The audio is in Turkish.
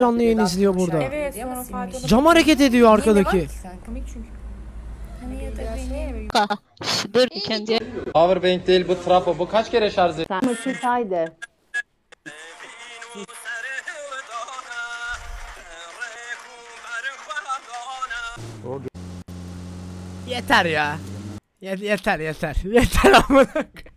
canlı yayın izliyor burada. Evet, sonra Fatih Cam hareket ediyor arkadaki. komik çünkü. Hani ya da benim. Dur kendi. Powerbank değil bu trafo. Bu kaç kere şarj ediyor? Maçı haydi. Yeter ya. Yeter. Yeter amına.